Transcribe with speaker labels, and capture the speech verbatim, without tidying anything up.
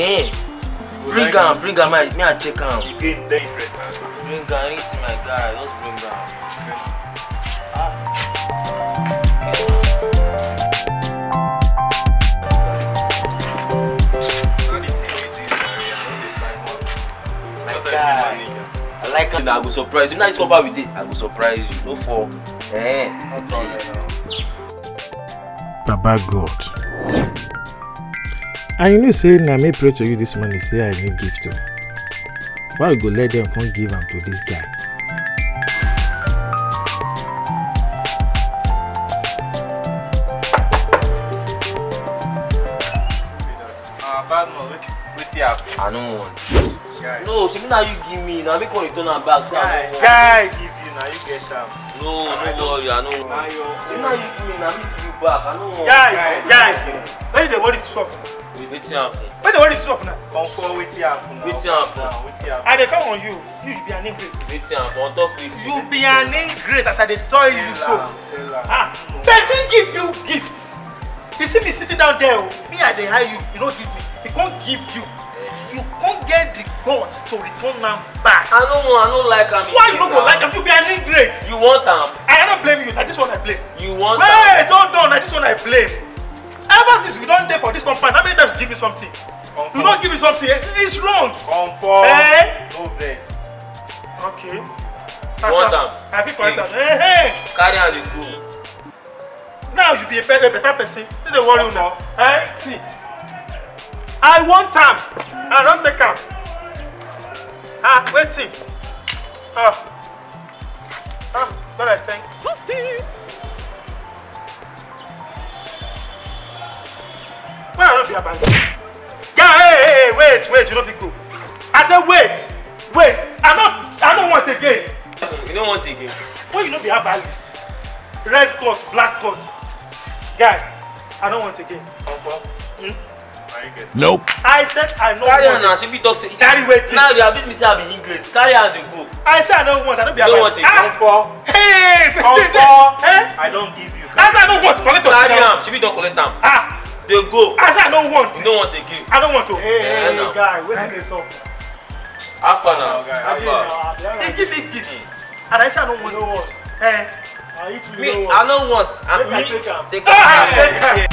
Speaker 1: Eh. Bring am, bring am, me I check am.
Speaker 2: You gain the interest.
Speaker 1: Bring am, anything my guy, just bring am. Ah. Guy, I like it. I go surprise you. Now it's come back with it. I go surprise you. No for. Eh. Okay.
Speaker 3: Baba God. And you know say na me pray to you this morning say I need gift too. Why you go let them come give am to this guy?
Speaker 2: Ah, bad man, wait here.
Speaker 1: I don't want. Guy. No, see now you give me. Now me come return am back. So
Speaker 2: guy, guy give you now you get am.
Speaker 1: No, no worry. I don't want. See now you give me. Now me give you back. I don't want.
Speaker 4: Guys, guys, where did they want it to solve?
Speaker 1: Wetin happen?
Speaker 4: Where they want it to solve now?
Speaker 2: Come for wetin happen.
Speaker 1: Wetin happen?
Speaker 2: Wetin happen?
Speaker 4: And they come on you. You be an ingrate.
Speaker 1: Wetin happen? On top of
Speaker 4: You be an ingrate as I destroy you so. Ah, person give you gift. You see me sitting down there. Me I dey hire you. You don't give me. He can't give you. You can't get the guts to return them back.
Speaker 1: I don't want. I don't like am.
Speaker 4: Why you don't go like them? You be an ingrate.
Speaker 1: You want am?
Speaker 4: I don't blame you. Now this one I blame.
Speaker 1: You want am?
Speaker 4: Wait, hold on. Now this one I blame. Ever since we don't there for this compound, how many times you give me something?
Speaker 2: Comfort.
Speaker 4: You don't give me something. It's wrong.
Speaker 2: Comfort.
Speaker 4: Eh?
Speaker 2: No vex.
Speaker 4: Okay.
Speaker 1: You want am?
Speaker 4: I feel correct. Hey, hey.
Speaker 1: Carry am dey go.
Speaker 4: Now you be a better, better person. Don't dey worry you now. Eh? See. I want am. I don't take am. Ah, wait, see. Ah. Ah, God I thank. Why I don't be abandoned? Yeah, hey, hey, hey, wait, wait, you don't be good. I said wait, wait. I don't, I don't want again.
Speaker 1: You don't want again?
Speaker 4: Why you not be herbalist? Red cloth, black cloth. Guy, I don't want again.
Speaker 2: Comfort.
Speaker 4: Hmm?
Speaker 3: Nope.
Speaker 4: I said I don't
Speaker 1: Carry
Speaker 4: want.
Speaker 1: on now. She be talk say.
Speaker 4: Carry waiting.
Speaker 1: Now you abuse me say I be English. Carry on dey go.
Speaker 4: I said I don't want. I don't be
Speaker 1: You don't
Speaker 4: herbalist.
Speaker 1: want again?
Speaker 2: Comfort.
Speaker 4: Hey,
Speaker 2: Comfort.
Speaker 4: eh?
Speaker 2: I don't give you.
Speaker 4: I said I don't want. Collect your
Speaker 1: Carry
Speaker 4: thing
Speaker 1: am.
Speaker 4: out.
Speaker 1: She be don collect am.
Speaker 4: Ah,
Speaker 1: Dey go.
Speaker 4: I said I don't want.
Speaker 1: You don't want again.
Speaker 4: I don't want to.
Speaker 2: Hey,
Speaker 1: Yeah,
Speaker 2: hey,
Speaker 1: now.
Speaker 2: guy, what's this up?
Speaker 1: How far now?
Speaker 2: Okay,
Speaker 1: How far?
Speaker 4: They give me gift, and I said I don't want.
Speaker 2: No what?
Speaker 4: Eh?
Speaker 2: I eat you
Speaker 1: Me,
Speaker 2: know
Speaker 1: I
Speaker 2: what?
Speaker 1: don't want. I
Speaker 2: Make I
Speaker 1: me
Speaker 2: take am.
Speaker 1: take
Speaker 4: Ah,
Speaker 1: am.
Speaker 4: take am.